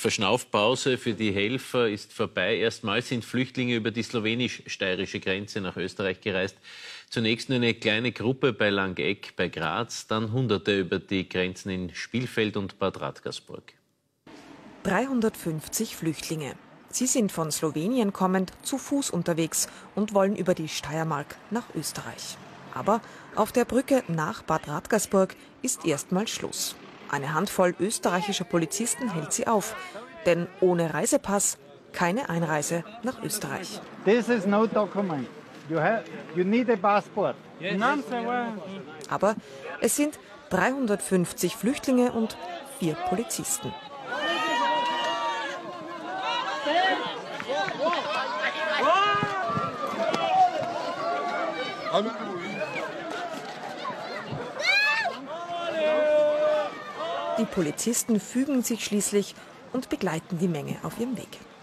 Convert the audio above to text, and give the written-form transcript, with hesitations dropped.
Verschnaufpause für die Helfer ist vorbei. Erstmals sind Flüchtlinge über die slowenisch-steirische Grenze nach Österreich gereist. Zunächst nur eine kleine Gruppe bei Langeck bei Graz, dann Hunderte über die Grenzen in Spielfeld und Bad Radkersburg. 350 Flüchtlinge. Sie sind von Slowenien kommend zu Fuß unterwegs und wollen über die Steiermark nach Österreich. Aber auf der Brücke nach Bad Radkersburg ist erstmal Schluss. Eine Handvoll österreichischer Polizisten hält sie auf. Denn ohne Reisepass keine Einreise nach Österreich. This is no document. You need a passport. Aber es sind 350 Flüchtlinge und 4 Polizisten. Die Polizisten fügen sich schließlich und begleiten die Menge auf ihrem Weg.